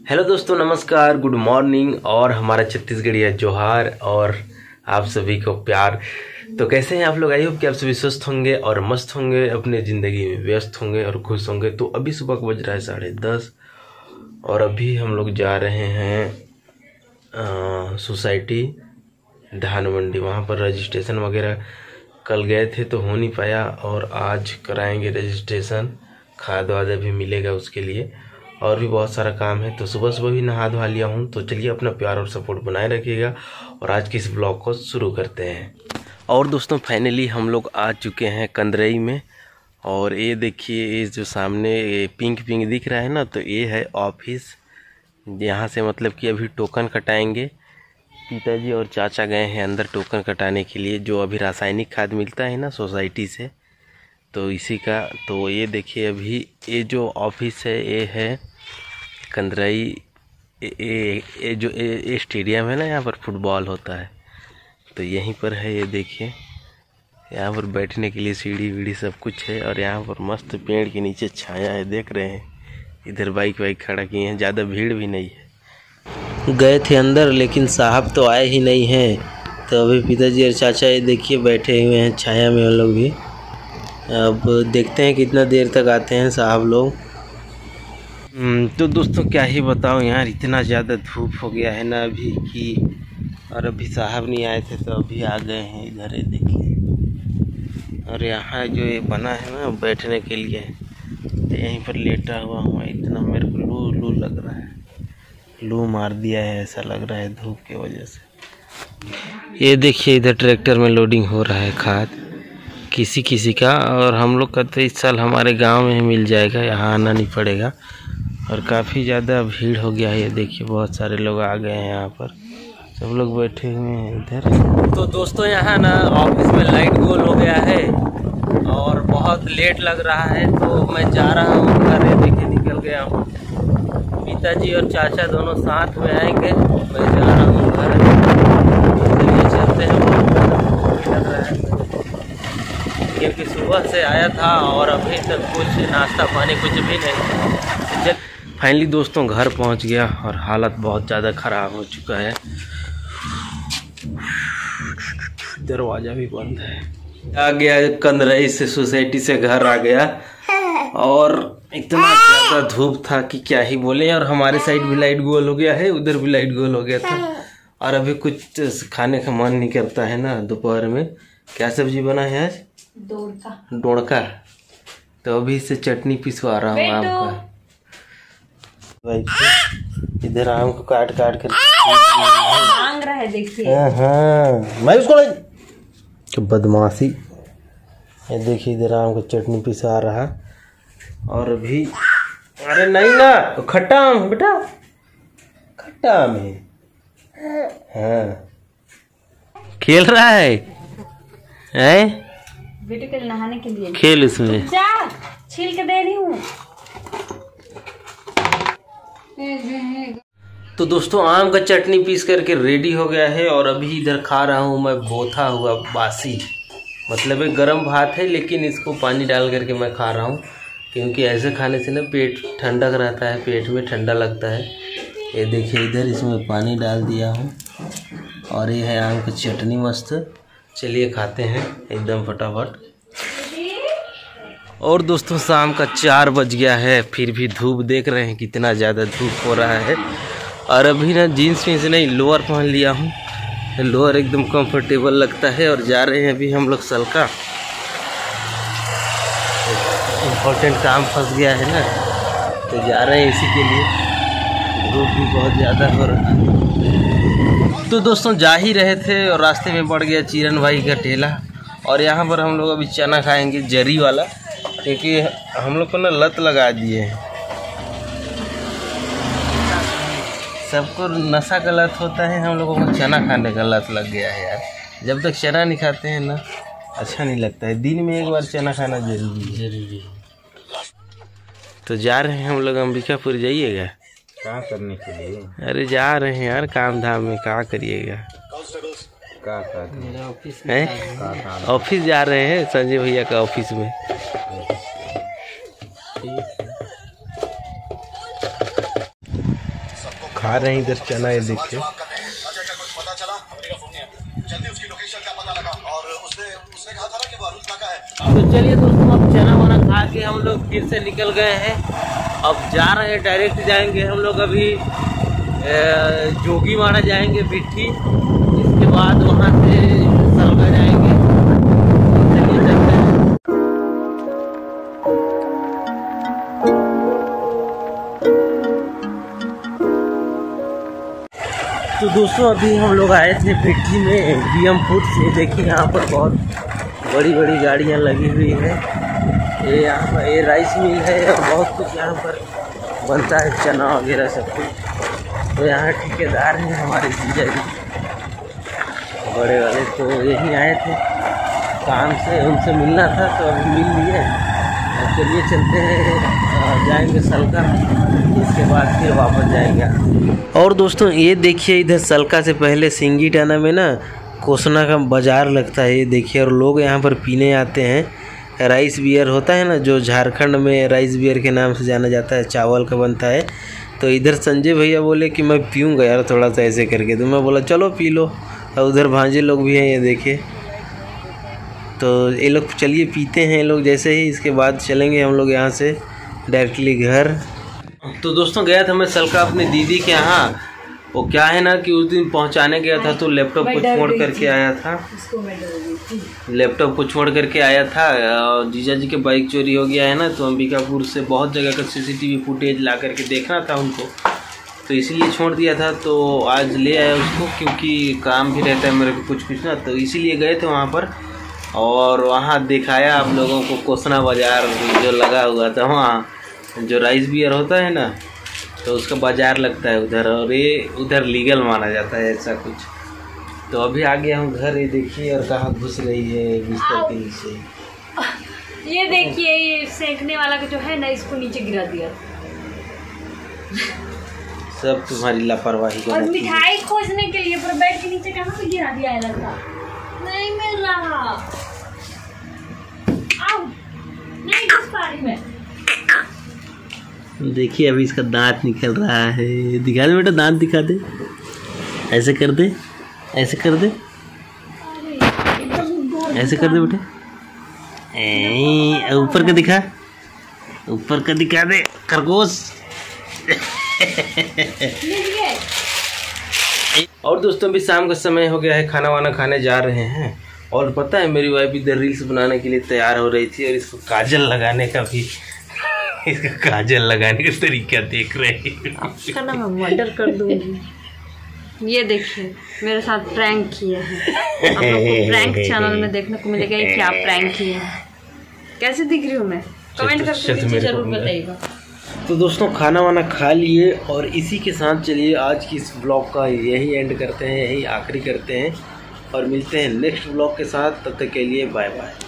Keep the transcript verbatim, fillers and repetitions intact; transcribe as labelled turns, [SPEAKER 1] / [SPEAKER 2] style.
[SPEAKER 1] Hello दोस्तों, नमस्कार, good morning और हमारा छत्तीसगढ़िया जोहार और आप सभी को प्यार। तो कैसे हैं आप लोग? आई होप कि आप सभी स्वस्थ होंगे और मस्त होंगे, अपने ज़िंदगी में व्यस्त होंगे और खुश होंगे। तो अभी सुबह को बज रहा है साढ़े दस और अभी हम लोग जा रहे हैं सोसाइटी धान मंडी। वहाँ पर रजिस्ट्रेशन वगैरह कल गए थे तो हो नहीं पाया और आज कराएंगे रजिस्ट्रेशन। खाद वाद भी मिलेगा उसके लिए और भी बहुत सारा काम है। तो सुबह सुबह भी नहा धोवा लिया हूँ। तो चलिए अपना प्यार और सपोर्ट बनाए रखिएगा और आज के इस ब्लॉग को शुरू करते हैं। और दोस्तों फाइनली हम लोग आ चुके हैं कंदरई में। और ये देखिए, ये जो सामने ये पिंक पिंक दिख रहा है ना, तो ये है ऑफिस। यहाँ से मतलब कि अभी टोकन कटाएंगे। पिताजी और चाचा गए हैं अंदर टोकन कटाने के लिए, जो अभी रासायनिक खाद मिलता है ना सोसाइटी से, तो इसी का। तो ये देखिए, अभी ये जो ऑफिस है ये है कंदरई। ये ये जो ये स्टेडियम है ना, यहाँ पर फुटबॉल होता है, तो यहीं पर है। ये देखिए, यहाँ पर बैठने के लिए सीढ़ी वीढ़ी सब कुछ है और यहाँ पर मस्त पेड़ के नीचे छाया है, देख रहे हैं। इधर बाइक वाइक खड़ा किए हैं, ज़्यादा भीड़ भी नहीं है। गए थे अंदर लेकिन साहब तो आए ही नहीं हैं। तो अभी पिताजी और चाचा ये देखिए बैठे हुए हैं छाया में, वो लोग भी। अब देखते हैं कितना देर तक आते हैं साहब लोग। तो दोस्तों क्या ही बताऊं यार, इतना ज़्यादा धूप हो गया है ना अभी कि, और अभी साहब नहीं आए थे तो अभी आ गए हैं इधर। ये देखिए, और यहाँ जो ये बना है ना बैठने के लिए, तो यहीं पर लेटा हुआ हूँ। इतना मेरे को लू लू लग रहा है, लू मार दिया है ऐसा लग रहा है धूप की वजह से। ये देखिए, इधर ट्रैक्टर में लोडिंग हो रहा है खाद किसी किसी का। और हम लोग का तो इस साल हमारे गांव में ही मिल जाएगा, यहाँ आना नहीं पड़ेगा। और काफ़ी ज़्यादा भीड़ हो गया है। ये देखिए, बहुत सारे लोग आ गए हैं यहाँ पर, सब लोग बैठे हुए हैं इधर। तो दोस्तों यहाँ ना ऑफिस में लाइट गोल हो गया है और बहुत लेट लग रहा है, तो मैं जा रहा हूँ घर। देखिए निकल गया हूँ। पिताजी और चाचा दोनों साथ में आएंगे, मैं जा रहा हूँ घर। चलिए चलते हैं। लग रहा है क्योंकि सुबह से आया था और अभी तक कुछ नाश्ता पानी कुछ भी नहीं। फाइनली दोस्तों घर पहुंच गया और हालत बहुत ज़्यादा ख़राब हो चुका है। दरवाज़ा भी बंद है। आ गया कंदरई से, सोसाइटी से घर आ गया और इतना ज़्यादा धूप था कि क्या ही बोले। और हमारे साइड भी लाइट गोल हो गया है, उधर भी लाइट गोल हो गया था। और अभी कुछ खाने का मन नहीं करता है ना दोपहर में। क्या सब्जी बना है आज? डोड़का। डोड़का। तो अभी से चटनी पिसवा रहा हूँ आम का। इधर आम को काट काट कर मांग रहा है, देखिए। हाँ, मैं उसको तो बदमाशी। ये देखिए, इधर आम को चटनी पिसा रहा। और अभी अरे नहीं ना, तो खट्टा आम है बेटा, खट्टा आम है। हाँ, खेल रहा है, है?
[SPEAKER 2] बेटे के नहाने के लिए
[SPEAKER 1] खेल इसमें।
[SPEAKER 2] छील के दे रही हूँ।
[SPEAKER 1] तो दोस्तों आम का चटनी पीस करके रेडी हो गया है और अभी इधर खा रहा हूँ मैं बोथा हुआ बासी। मतलब एक गरम भात है लेकिन इसको पानी डाल करके मैं खा रहा हूँ, क्योंकि ऐसे खाने से ना पेट ठंडक रहता है, पेट में ठंडा लगता है। ये देखिए, इधर इसमें पानी डाल दिया हूँ और ये है आम की चटनी मस्त। चलिए खाते हैं एकदम फटाफट। और दोस्तों शाम का चार बज गया है, फिर भी धूप देख रहे हैं कितना ज़्यादा धूप हो रहा है। और अभी ना जीन्स में से नहीं लोअर पहन लिया हूँ, लोअर एकदम कंफर्टेबल लगता है। और जा रहे हैं अभी हम लोग सलका, इम्पोर्टेंट काम फंस गया है ना, तो जा रहे हैं इसी के लिए। धूप भी बहुत ज़्यादा हो रहा है। तो दोस्तों जा ही रहे थे और रास्ते में पड़ गया चीरन भाई का ठेला। और यहाँ पर हम लोग अभी चना खाएंगे जरी वाला, क्योंकि हम लोग को ना लत लगा दिए हैं। सबको नशा का लत होता है, हम लोगों को चना खाने का लत लग गया है यार। जब तक चना नहीं खाते हैं ना अच्छा नहीं लगता है। दिन में एक बार चना खाना जरूरी है जरूरी है। तो जा रहे हैं हम लोग अंबिकापुर। जाइएगा
[SPEAKER 3] क्या करने के लिए?
[SPEAKER 1] अरे जा रहे हैं यार काम धाम में, क्या करिएगा?
[SPEAKER 3] क्या मेरा
[SPEAKER 1] ऑफिस है, ऑफिस जा रहे हैं संजय भैया का ऑफिस में। खा रहे हैं इधर चना, ये देखिए। तो चलिए दोस्तों, अब चना वना खा के हम लोग फिर से निकल गए हैं। अब जा रहे हैं, डायरेक्ट जाएंगे हम लोग अभी जोगीवाड़ा जाएंगे बिट्ठी, इसके बाद वहाँ से सलगा जाएंगे। चलिए चलते हैं। तो दोस्तों अभी हम लोग आए थे बिट्ठी में बीएम फूड से। देखिए यहाँ पर बहुत बड़ी बड़ी गाड़ियाँ लगी हुई है। ये यहाँ पर ये राइस मिल है और बहुत कुछ यहाँ पर बनता है, चना वगैरह सब कुछ। तो यहाँ ठेकेदार हैं हमारे जीजा जी बड़े वाले, तो यहीं आए थे काम से, उनसे मिलना था तो अभी मिल लिए। चलिए चलते हैं, जाएंगे सलका, इसके बाद फिर वापस जाएंगे। और दोस्तों ये देखिए, इधर सलका से पहले सिंगी टाना में ना कोसना का बाज़ार लगता है, ये देखिए। और लोग यहाँ पर पीने आते हैं। राइस बियर होता है ना, जो झारखंड में राइस बियर के नाम से जाना जाता है, चावल का बनता है। तो इधर संजय भैया बोले कि मैं पीऊँगा यार थोड़ा सा ऐसे करके, तो मैं बोला चलो पी लो। और उधर भांजे लोग भी हैं, ये देखिए। तो ये लोग चलिए पीते हैं ये लोग जैसे ही, इसके बाद चलेंगे हम लोग यहाँ से डायरेक्टली घर। तो दोस्तों गया था मैं सलका अपनी दीदी के यहाँ। वो क्या है ना कि उस दिन पहुँचाने गया था तो लैपटॉप को छोड़ करके आया था, लैपटॉप को छोड़ करके आया था। और जीजा जी के बाइक चोरी हो गया है ना, तो अंबिकापुर से बहुत जगह का सीसीटीवी फुटेज ला करके देखना था उनको, तो इसीलिए छोड़ दिया था। तो आज ले आया उसको, क्योंकि काम भी रहता है मेरे को कुछ कुछ ना, तो इसीलिए गए थे वहाँ पर। और वहाँ दिखाया आप लोगों को कोसना बाज़ार जो लगा हुआ था, वहाँ जो राइस बियर होता है ना, तो उसका बाज़ार लगता है उधर, और ये उधर लीगल माना जाता है ऐसा कुछ। तो अभी आ गया हूँ घर, ये देखिए। और कहाँ घुस रही है बिस्तर के नीचे।
[SPEAKER 2] ये देखिए, ये सेकने वाला का जो है ना, इसको नीचे गिरा दिया।
[SPEAKER 1] सब तुम्हारी लापरवाही का।
[SPEAKER 2] और मिठाई खोजने के लिए पर बेड के नीचे कहाँ पे गिरा दिया है, लगता नहीं मिल रहा। आओ, नहीं घुस पा रही मैं।
[SPEAKER 1] देखिए अभी इसका दांत निकल रहा है, दिखा दे बेटा, दांत दिखा दे, ऐसे कर दे, ऐसे कर दे, ऐसे कर दे बेटा, ऊपर का दिखा, ऊपर का दिखा दे खरगोश। और दोस्तों भी शाम का समय हो गया है, खाना वाना खाने जा रहे हैं। और पता है मेरी वाइफ इधर रील्स बनाने के लिए तैयार हो रही थी, और इसको काजल लगाने का भी इसका काजल लगाने का तरीका देख रहे हैं।
[SPEAKER 2] आपका ना मैं मर्डर कर दूंगी। ये देखिए मेरे साथ प्रैंक किए हैं, आप लोग को प्रैंक चैनल में देखने को मिलेगा कि क्या प्रैंक किए हैं। कैसे दिख रही हूँ मैं, कमेंट करके जरूर बताइएगा।
[SPEAKER 1] तो दोस्तों खाना वाना खा लिए, और इसी के साथ चलिए आज की इस ब्लॉग का यही एंड करते हैं, यही आखिरी करते हैं, और मिलते हैं नेक्स्ट ब्लॉग के साथ। तब तक के लिए बाय बाय।